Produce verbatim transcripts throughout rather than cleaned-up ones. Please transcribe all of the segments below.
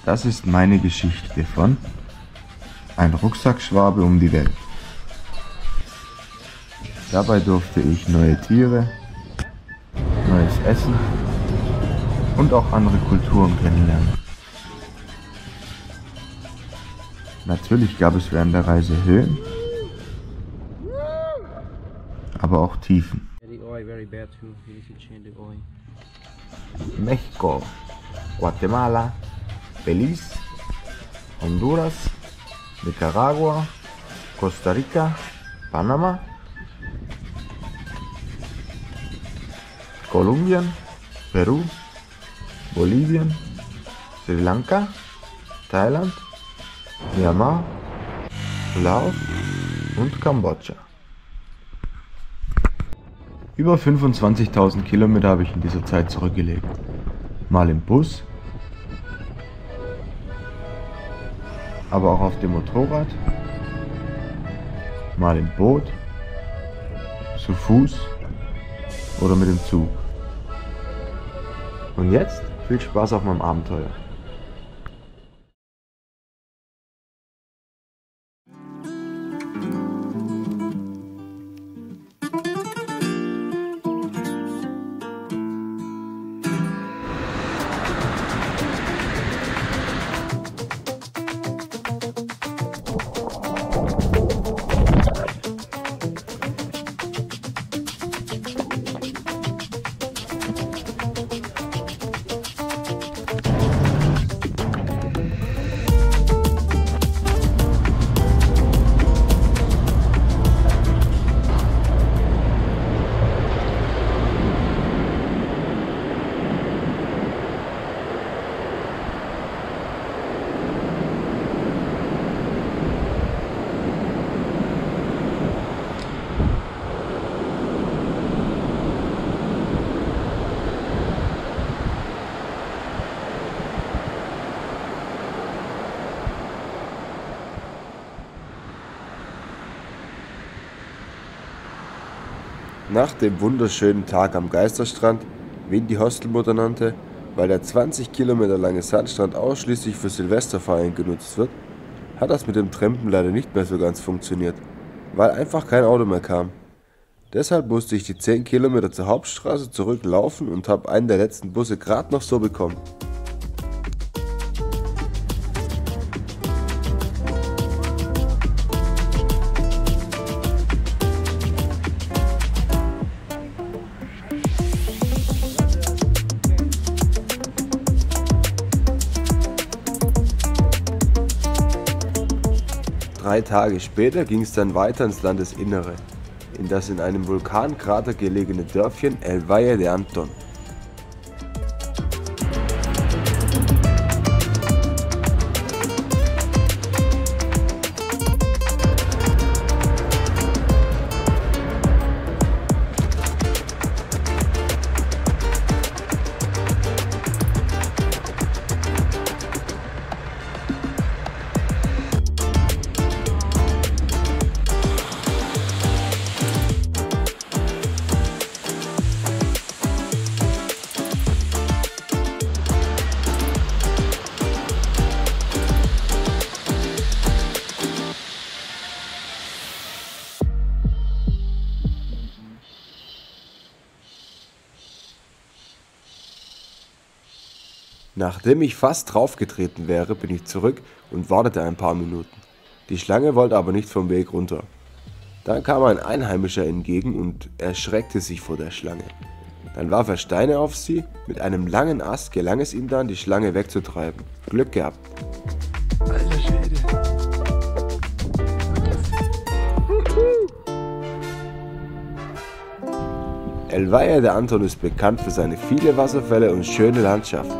Das ist meine Geschichte von Ein Rucksackschwabe um die Welt. Dabei durfte ich neue Tiere, neues Essen und auch andere Kulturen kennenlernen. Natürlich gab es während der Reise Höhen, aber auch Tiefen. Mexiko, Guatemala, Belize, Honduras, Nicaragua, Costa Rica, Panama, Kolumbien, Peru, Bolivien, Sri Lanka, Thailand, Myanmar, Laos und Kambodscha. Über fünfundzwanzigtausend Kilometer habe ich in dieser Zeit zurückgelegt. Mal im Bus, aber auch auf dem Motorrad, mal im Boot, zu Fuß oder mit dem Zug. Und jetzt viel Spaß auf meinem Abenteuer. Nach dem wunderschönen Tag am Geisterstrand, wie ihn die Hostelmutter nannte, weil der zwanzig Kilometer lange Sandstrand ausschließlich für Silvesterfeiern genutzt wird, hat das mit dem Trampen leider nicht mehr so ganz funktioniert, weil einfach kein Auto mehr kam. Deshalb musste ich die zehn Kilometer zur Hauptstraße zurücklaufen und habe einen der letzten Busse gerade noch so bekommen. Drei Tage später ging es dann weiter ins Landesinnere, in das in einem Vulkankrater gelegene Dörfchen El Valle de Antón. Nachdem ich fast draufgetreten wäre, bin ich zurück und wartete ein paar Minuten. Die Schlange wollte aber nicht vom Weg runter. Dann kam ein Einheimischer entgegen und erschreckte sich vor der Schlange. Dann warf er Steine auf sie, mit einem langen Ast gelang es ihm dann, die Schlange wegzutreiben. Glück gehabt. Alter Schwede. El Valle de Antón ist bekannt für seine vielen Wasserfälle und schöne Landschaft.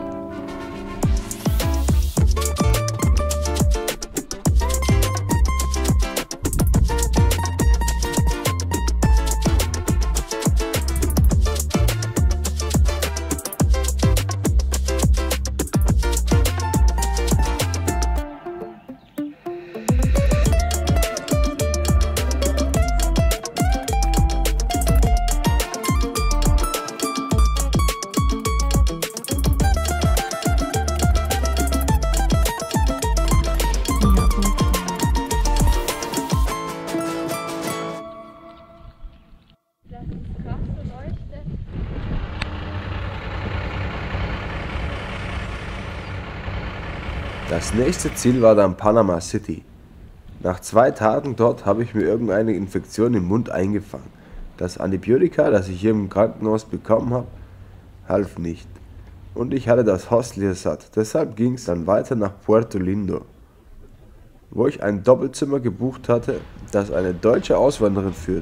Das nächste Ziel war dann Panama City. Nach zwei Tagen dort habe ich mir irgendeine Infektion im Mund eingefangen. Das Antibiotika, das ich hier im Krankenhaus bekommen habe, half nicht. Und ich hatte das Hostel hier satt. Deshalb ging es dann weiter nach Puerto Lindo, wo ich ein Doppelzimmer gebucht hatte, das eine deutsche Auswanderin führt.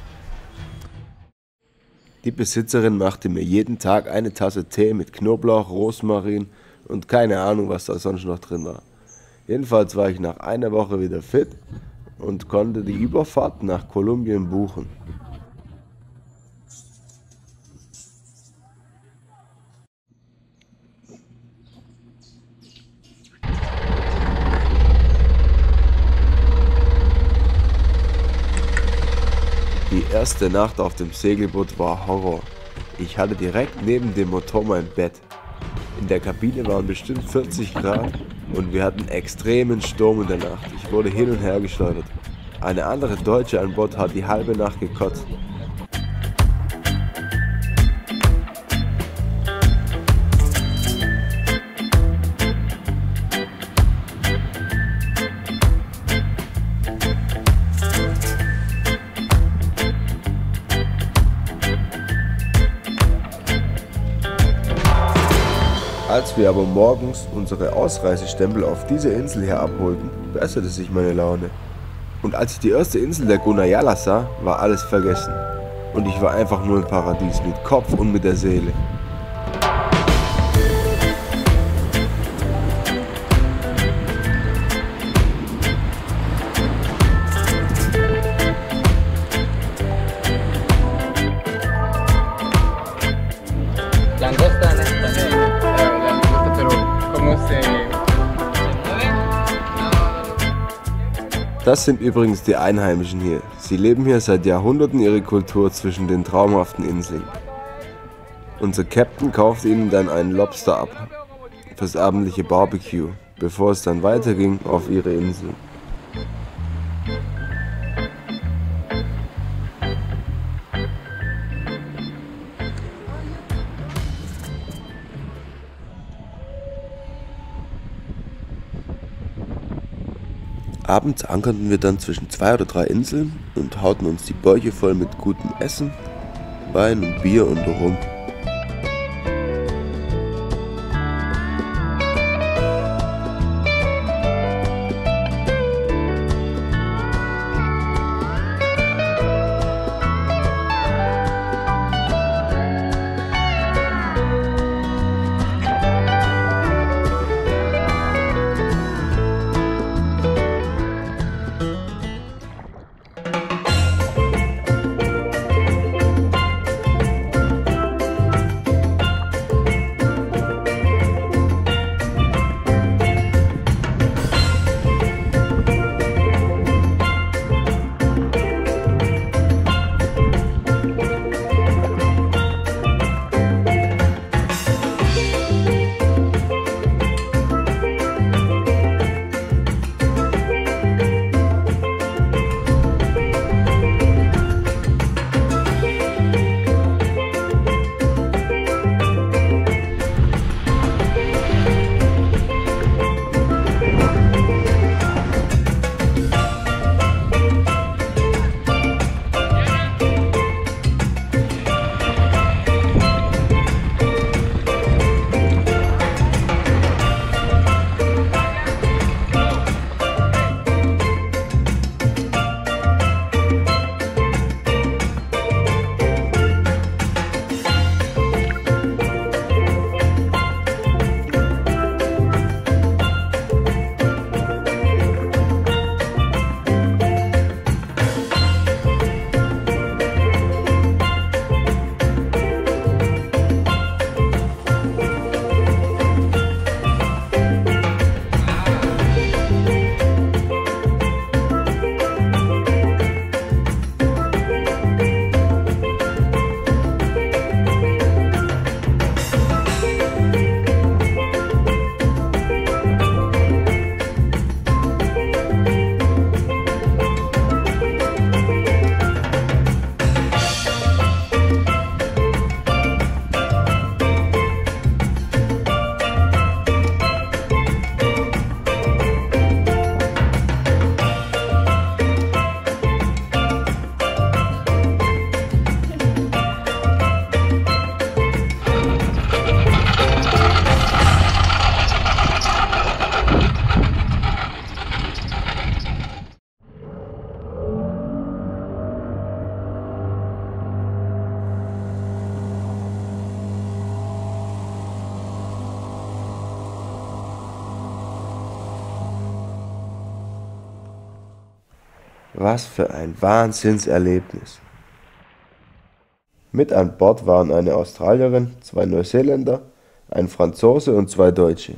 Die Besitzerin machte mir jeden Tag eine Tasse Tee mit Knoblauch, Rosmarin und keine Ahnung, was da sonst noch drin war. Jedenfalls war ich nach einer Woche wieder fit und konnte die Überfahrt nach Kolumbien buchen. Die erste Nacht auf dem Segelboot war Horror. Ich hatte direkt neben dem Motor mein Bett. In der Kabine waren bestimmt vierzig Grad und wir hatten extremen Sturm in der Nacht. Ich wurde hin und her geschleudert. Eine andere Deutsche an Bord hat die halbe Nacht gekotzt. Als wir aber morgens unsere Ausreisestempel auf dieser Insel her abholten, besserte sich meine Laune. Und als ich die erste Insel der Gunayala sah, war alles vergessen. Und ich war einfach nur im Paradies, mit Kopf und mit der Seele. Langosta en español, eh, langosta, pero ¿cómo se...? Das sind übrigens die Einheimischen hier. Sie leben hier seit Jahrhunderten ihre Kultur zwischen den traumhaften Inseln. Unser Captain kauft ihnen dann einen Lobster ab fürs abendliche Barbecue, bevor es dann weiterging auf ihre Insel. Abends ankerten wir dann zwischen zwei oder drei Inseln und hauten uns die Bäuche voll mit gutem Essen, Wein und Bier und Rum. Was für ein Wahnsinnserlebnis. Mit an Bord waren eine Australierin, zwei Neuseeländer, ein Franzose und zwei Deutsche.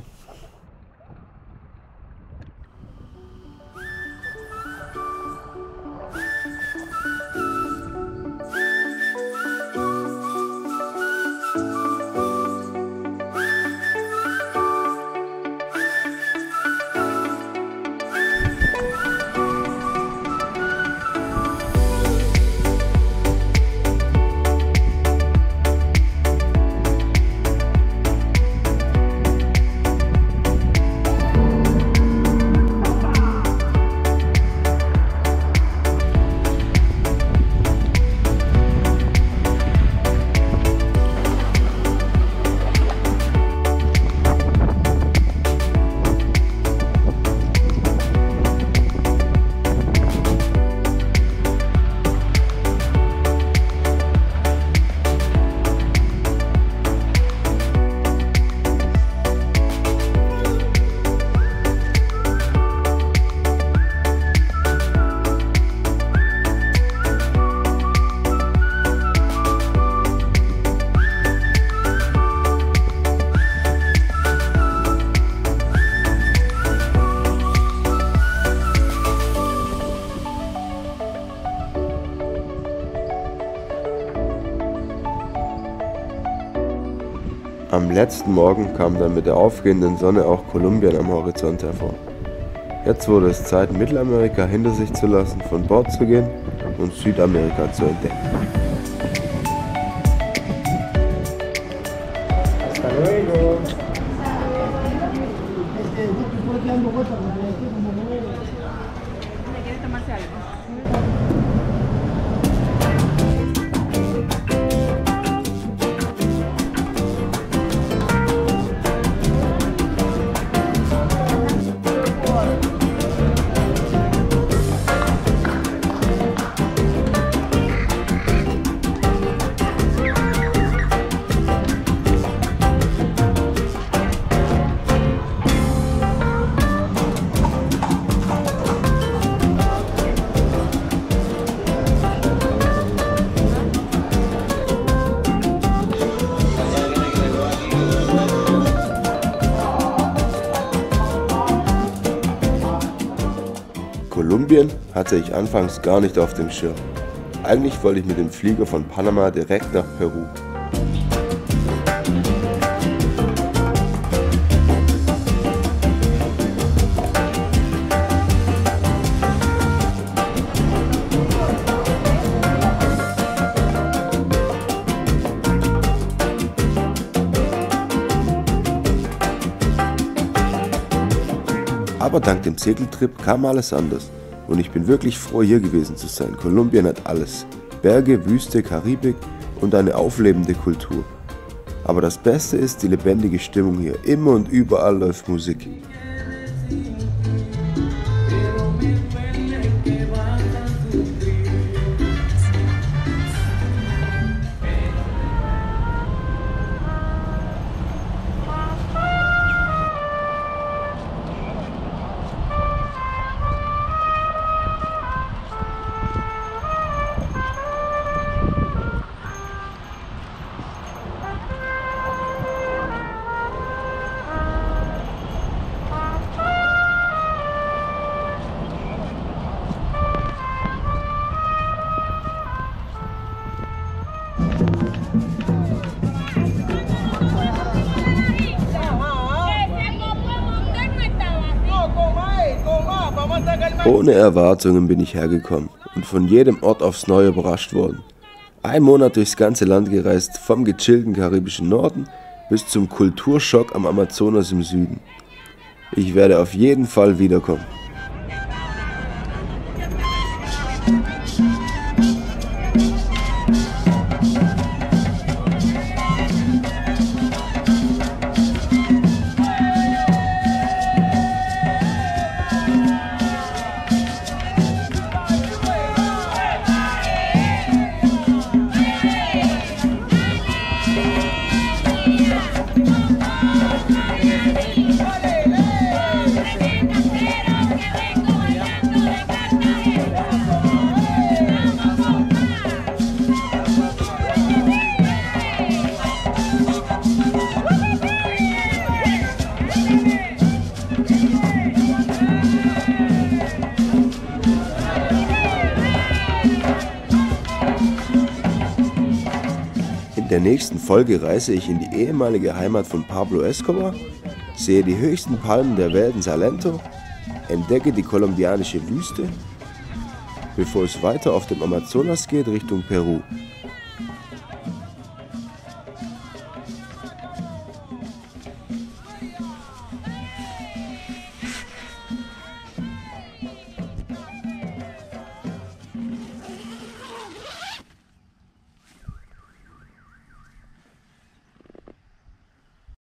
Am letzten Morgen kam dann mit der aufgehenden Sonne auch Kolumbien am Horizont hervor. Jetzt wurde es Zeit, Mittelamerika hinter sich zu lassen, von Bord zu gehen und Südamerika zu entdecken. Hasta luego. Kolumbien hatte ich anfangs gar nicht auf dem Schirm. Eigentlich wollte ich mit dem Flieger von Panama direkt nach Peru. Aber dank dem Segeltrip kam alles anders und ich bin wirklich froh, hier gewesen zu sein. Kolumbien hat alles: Berge, Wüste, Karibik und eine auflebende Kultur. Aber das Beste ist die lebendige Stimmung hier. Immer und überall läuft Musik. Ohne Erwartungen bin ich hergekommen und von jedem Ort aufs Neue überrascht worden. Ein Monat durchs ganze Land gereist, vom gechillten karibischen Norden bis zum Kulturschock am Amazonas im Süden. Ich werde auf jeden Fall wiederkommen. der nächsten Folge reise ich in die ehemalige Heimat von Pablo Escobar, sehe die höchsten Palmen der Welt in Salento, entdecke die kolumbianische Wüste, bevor es weiter auf dem Amazonas geht Richtung Peru.